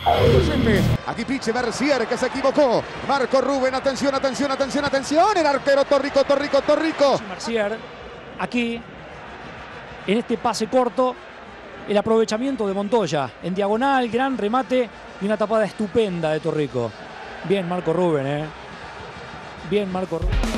Aquí Piche Mercier que se equivocó. Marco Rubén, atención, atención, atención, atención. El arquero Torrico. Mercier, aquí, en este pase corto, el aprovechamiento de Montoya. En diagonal, gran remate y una tapada estupenda de Torrico. Bien Marco Rubén, Bien Marco Rubén.